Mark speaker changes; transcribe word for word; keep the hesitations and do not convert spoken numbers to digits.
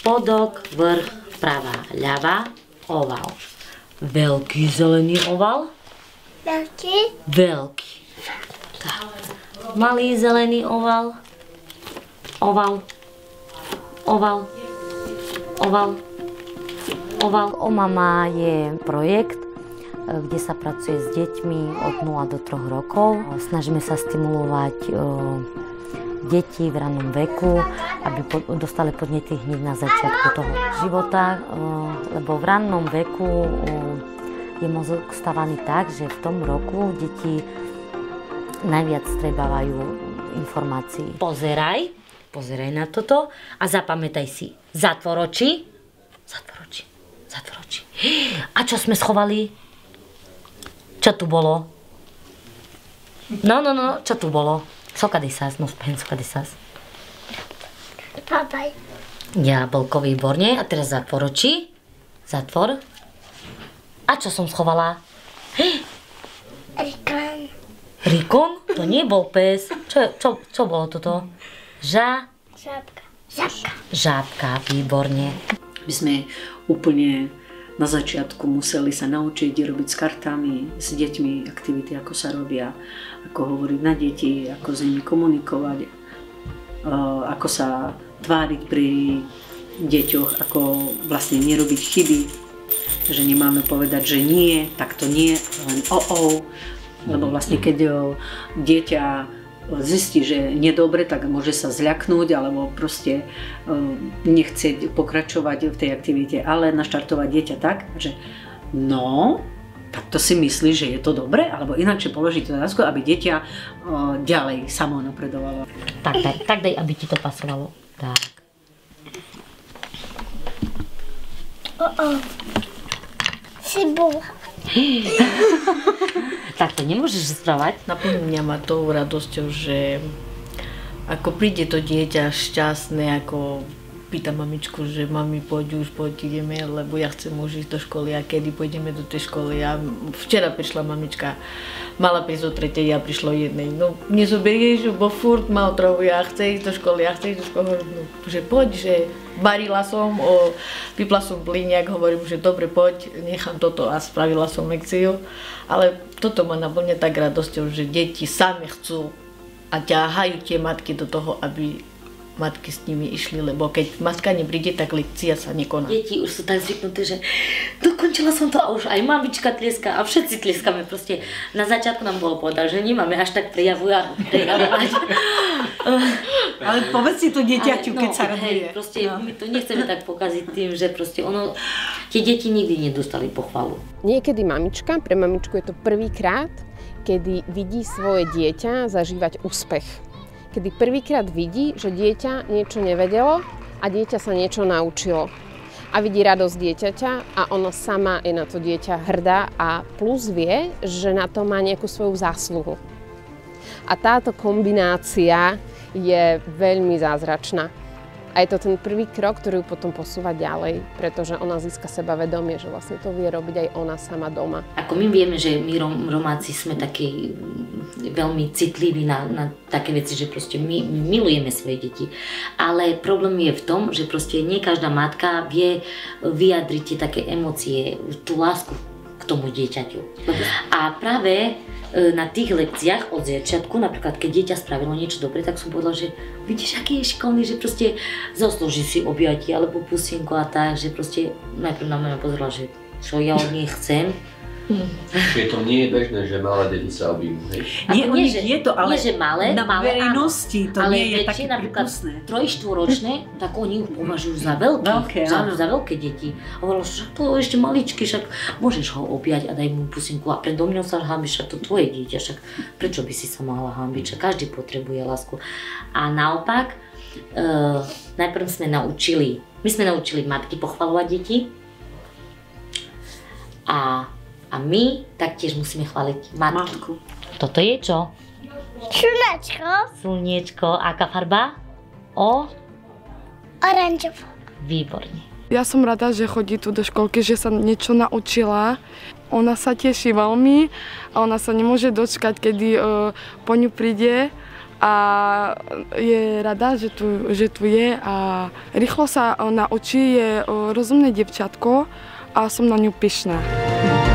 Speaker 1: spodok, vrch, pravá, ľavá, oval. Veľký zelený oval.
Speaker 2: Veľký.
Speaker 1: Veľký. Tak. Malý zelený oval. Oval. Oval. Oval. Oval. O mama je projekt, kde sa pracuje s deťmi od nula do troch rokov. Snažíme sa stimulovať deti v rannom veku, aby dostali podnety hneď na začiatku toho života, lebo v rannom veku je mozog stavaný tak, že v tom roku deti najviac strebávajú informácií. Pozeraj, pozeraj na toto a zapamätaj si. Zatvor oči, zatvor oči, zatvor oči. A čo sme schovali? Čo tu bolo? No, no, no, čo tu bolo? Soka desás, no spehen, soka desás.
Speaker 2: Papaj.
Speaker 1: Jablko, výborne. A teraz zatvor oči. Zatvor. A čo som schovala?
Speaker 2: Rikon.
Speaker 1: Rikon? To nie bol pes. Čo, čo, čo bolo toto? Ža?
Speaker 2: Žabka. Žabka.
Speaker 1: Žábka, výborne.
Speaker 3: My sme úplne na začiatku museli sa naučiť robiť s kartami, s deťmi aktivity, ako sa robia, ako hovoriť na deti, ako s nimi komunikovať, ako sa tváriť pri deťoch, ako vlastne nerobiť chyby, že nemáme povedať, že nie, tak to nie, len o-o, lebo vlastne keď dieťa zistí, že nedobre, tak môže sa zľaknúť alebo proste nechceť pokračovať v tej aktivite, ale naštartovať dieťa tak, že no, tak to si myslí, že je to dobre, alebo ináč položiť otázku, aby dieťa ďalej samo napredovalo.
Speaker 1: Tak, tak, tak daj, aby ti to pasovalo. Tak.
Speaker 2: O-o. Cibula.
Speaker 1: Tak to nemôžeš správať.
Speaker 4: Naplňa ma tou radosťou, že ako príde to dieťa šťastné, ako pýta mamičku, že mami, poď už, poď ideme, lebo ja chcem už ísť do školy a kedy pôjdeme do tej školy. A včera prišla mamička, mala prísť o tretej, ja prišla o jednej. No, nezoberieš, bo furt ma otravuje a chce ísť do školy, a chce ísť do školy. No, že poď, že varila som, o, vypla som blíniak, hovorím, že dobre, poď, nechám toto a spravila som lekciu. Ale toto ma naplňa tak radosťou, že deti sami chcú a ťahajú tie matky do toho, aby matky s nimi išli, lebo keď matka nepríde, tak lekcia sa nekoná. Deti
Speaker 1: už sú tak zvyknuté, že dokončila som to a už aj mamička tlieska a všetci tlieskame. Proste na začiatku nám bolo povedať, že nemáme až tak prejavovať.
Speaker 3: Ale povedz si to dieťaťu,
Speaker 1: no,
Speaker 3: keď sa raduje.
Speaker 1: Hej, proste no. My to nechceme tak pokaziť tým, že proste ono, tie deti nikdy nedostali pochvalu.
Speaker 5: Niekedy mamička, pre mamičku je to prvýkrát, kedy vidí svoje dieťa zažívať úspech. Kedy prvýkrát vidí, že dieťa niečo nevedelo a dieťa sa niečo naučilo. A vidí radosť dieťaťa a ono sama je na to dieťa hrdá a plus vie, že na to má nejakú svoju zásluhu. A táto kombinácia je veľmi zázračná. A je to ten prvý krok, ktorý ju potom posúva ďalej, pretože ona získa sebavedomie, že vlastne to vie robiť aj ona sama doma.
Speaker 1: Ako my vieme, že my Rom, Romáci sme takí veľmi citliví na, na také veci, že proste my milujeme svoje deti. Ale problém je v tom, že proste nie každá matka vie vyjadriť tie také emócie, tú lásku k tomu dieťaťu. A práve na tých lekciách od začiatku, napríklad keď dieťa spravilo niečo dobre, tak som povedala, že vidíš, aký je šikovný, že proste zaslúži si objatie alebo pusienko a tak, že proste najprv na mňa pozerala, že čo ja od nej chcem.
Speaker 6: Čiže to nie je bežné, že malé deti sa objímu, hej?
Speaker 3: Nie, nie, že, je to, ale
Speaker 1: nie, že malé,
Speaker 3: na
Speaker 1: malé,
Speaker 3: verejnosti to
Speaker 1: ale
Speaker 3: nie je
Speaker 1: väčšie,
Speaker 3: také
Speaker 1: napríklad
Speaker 3: prípustné.
Speaker 1: troj-štvoročné, tak oni už považujú za veľké,
Speaker 3: veľké,
Speaker 1: za, za veľké deti. Hovorila, že to je ešte maličký, však môžeš ho objať a daj mu pusinku a predo mňou sa hanbíš, však to tvoje dieťa, však prečo by si sa mala hanbiť, však každý potrebuje lásku. A naopak, uh, najprv sme naučili, my sme naučili matky pochvaľovať deti a A my taktiež musíme chváliť matky. Matku. Toto je čo?
Speaker 2: Slnečko.
Speaker 1: Slniečko. Aká farba? O?
Speaker 2: Oranžová.
Speaker 1: Výborne.
Speaker 7: Ja som rada, že chodí tu do školky, že sa niečo naučila. Ona sa teší veľmi a ona sa nemôže dočkať, kedy uh, po ňu príde a je rada, že tu, že tu je a rýchlo sa naučí, je rozumné dievčatko a som na ňu pyšná.